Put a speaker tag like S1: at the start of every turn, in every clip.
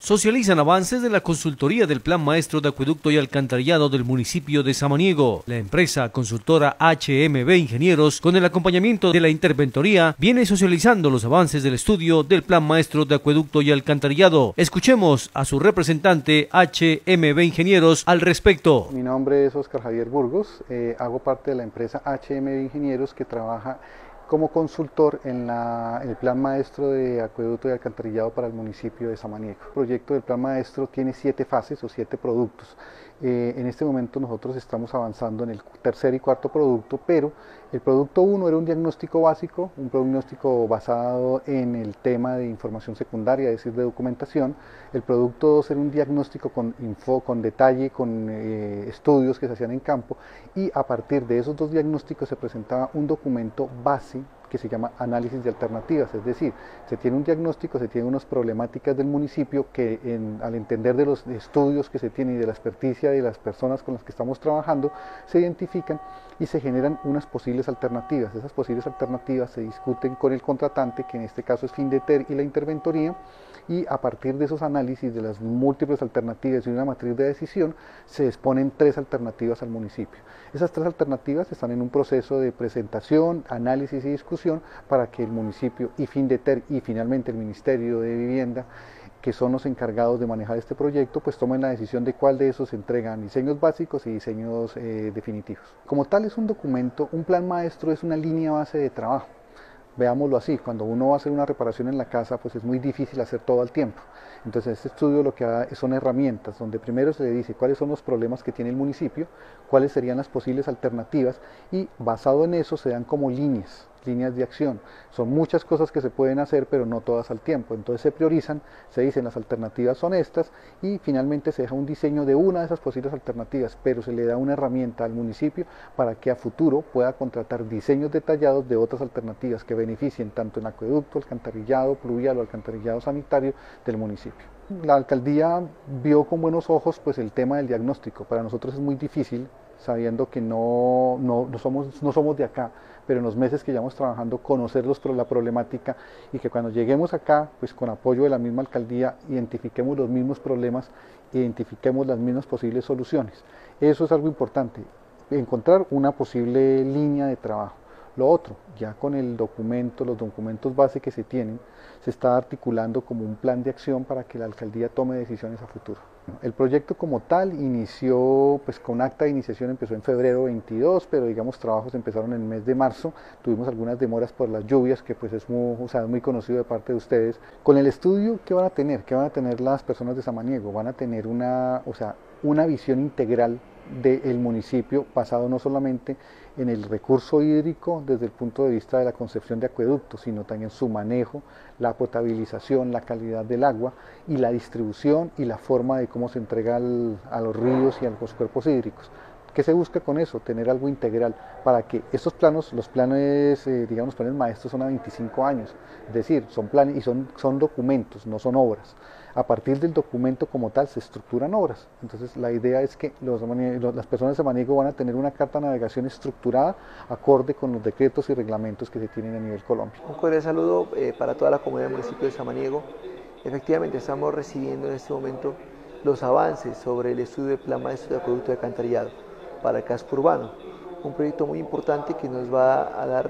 S1: socializan avances de la consultoría del Plan Maestro de Acueducto y Alcantarillado del municipio de Samaniego. La empresa consultora HMB Ingenieros, con el acompañamiento de la interventoría, viene socializando los avances del estudio del Plan Maestro de Acueducto y Alcantarillado. Escuchemos a su representante HMB Ingenieros al respecto.
S2: Mi nombre es Oscar Javier Burgos, hago parte de la empresa HMB Ingenieros que trabaja como consultor en el Plan Maestro de Acueducto y Alcantarillado para el municipio de Samaniego. El proyecto del Plan Maestro tiene 7 fases o 7 productos. En este momento nosotros estamos avanzando en el tercer y cuarto producto, pero el producto 1 era un diagnóstico básico, un diagnóstico basado en el tema de información secundaria, es decir, de documentación. El producto 2 era un diagnóstico con detalle, con estudios que se hacían en campo, y a partir de esos 2 diagnósticos se presentaba un documento base que se llama análisis de alternativas, es decir, se tiene un diagnóstico, se tiene unas problemáticas del municipio que al entender de los estudios que se tienen y de la experticia de las personas con las que estamos trabajando, se identifican y se generan unas posibles alternativas. Esas posibles alternativas se discuten con el contratante, que en este caso es Findeter y la interventoría, y a partir de esos análisis de las múltiples alternativas y una matriz de decisión, se exponen 3 alternativas al municipio. Esas 3 alternativas están en un proceso de presentación, análisis y discusión para que el municipio y Findeter y finalmente el Ministerio de Vivienda, que son los encargados de manejar este proyecto, pues tomen la decisión de cuál de esos se entregan diseños básicos y diseños definitivos. Como tal es un documento, un plan maestro es una línea base de trabajo. Veámoslo así, cuando uno va a hacer una reparación en la casa, pues es muy difícil hacer todo al tiempo. Entonces este estudio lo que da son herramientas, donde primero se le dice cuáles son los problemas que tiene el municipio, cuáles serían las posibles alternativas, y basado en eso se dan como líneas de acción. Son muchas cosas que se pueden hacer, pero no todas al tiempo. Entonces se priorizan, se dicen las alternativas son estas, y finalmente se deja un diseño de una de esas posibles alternativas, pero se le da una herramienta al municipio para que a futuro pueda contratar diseños detallados de otras alternativas que beneficien tanto en acueducto, alcantarillado pluvial o alcantarillado sanitario del municipio. La alcaldía vio con buenos ojos pues el tema del diagnóstico. Para nosotros es muy difícil, sabiendo que no somos de acá, pero en los meses que llevamos trabajando, conocer la problemática, y que cuando lleguemos acá, pues con apoyo de la misma alcaldía, identifiquemos los mismos problemas, identifiquemos las mismas posibles soluciones. Eso es algo importante, encontrar una posible línea de trabajo. Lo otro, ya con el documento, los documentos base que se tienen, se está articulando como un plan de acción para que la alcaldía tome decisiones a futuro. El proyecto como tal inició, pues con acta de iniciación empezó en febrero 22, pero digamos trabajos empezaron en el mes de marzo. Tuvimos algunas demoras por las lluvias, que pues es muy conocido de parte de ustedes. Con el estudio, ¿qué van a tener? ¿Qué van a tener las personas de Samaniego? Van a tener una visión integral del municipio, basado no solamente en el recurso hídrico desde el punto de vista de la concepción de acueductos, sino también su manejo, la potabilización, la calidad del agua y la distribución y la forma de cómo se entrega a los ríos y a los cuerpos hídricos. ¿Qué se busca con eso? Tener algo integral para que estos planos, los planes maestros son a 25 años, es decir, son planes y son documentos, no son obras. A partir del documento como tal se estructuran obras. Entonces la idea es que las personas de Samaniego van a tener una carta de navegación estructurada acorde con los decretos y reglamentos que se tienen a nivel Colombia.
S3: Un cordial saludo para toda la comunidad del municipio de Samaniego. Efectivamente estamos recibiendo en este momento los avances sobre el estudio del Plan Maestro de Acueducto y Alcantarillado para el casco urbano, un proyecto muy importante que nos va a dar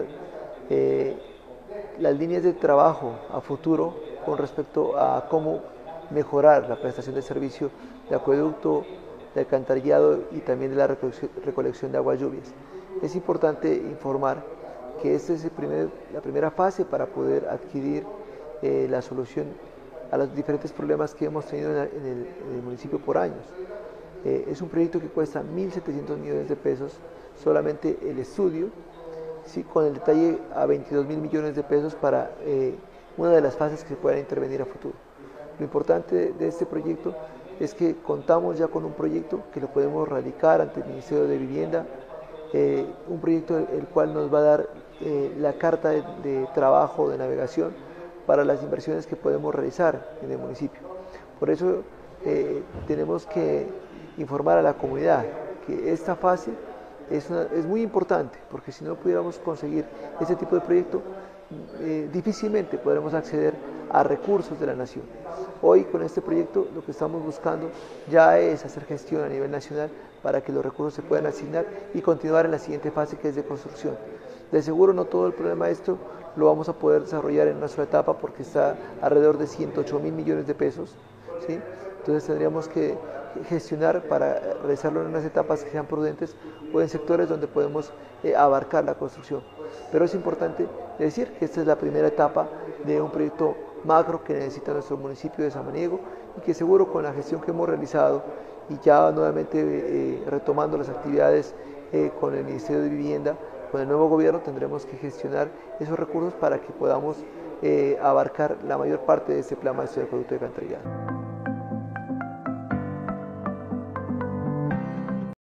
S3: las líneas de trabajo a futuro con respecto a cómo mejorar la prestación de servicio de acueducto, de alcantarillado y también de la recolección de aguas lluvias. Es importante informar que esta es la primera fase para poder adquirir la solución a los diferentes problemas que hemos tenido en el municipio por años. Es un proyecto que cuesta 1.700 millones de pesos, solamente el estudio, sí, con el detalle a 22.000 millones de pesos para una de las fases que se puedan intervenir a futuro. Lo importante de este proyecto es que contamos ya con un proyecto que lo podemos radicar ante el Ministerio de Vivienda, un proyecto el cual nos va a dar la carta de trabajo, de navegación para las inversiones que podemos realizar en el municipio. Por eso tenemos que informar a la comunidad que esta fase es muy importante, porque si no pudiéramos conseguir este tipo de proyecto, difícilmente podremos acceder a recursos de la nación. Hoy con este proyecto lo que estamos buscando ya es hacer gestión a nivel nacional para que los recursos se puedan asignar y continuar en la siguiente fase, que es de construcción. De seguro no todo el plan maestro lo vamos a poder desarrollar en una sola etapa porque está alrededor de 108.000 millones de pesos, ¿sí? Entonces tendríamos que gestionar para realizarlo en unas etapas que sean prudentes o en sectores donde podemos abarcar la construcción. Pero es importante decir que esta es la primera etapa de un proyecto macro que necesita nuestro municipio de Samaniego y que seguro con la gestión que hemos realizado y ya nuevamente retomando las actividades con el Ministerio de Vivienda, con el nuevo gobierno tendremos que gestionar esos recursos para que podamos abarcar la mayor parte de este plan maestro de acueducto y alcantarillado.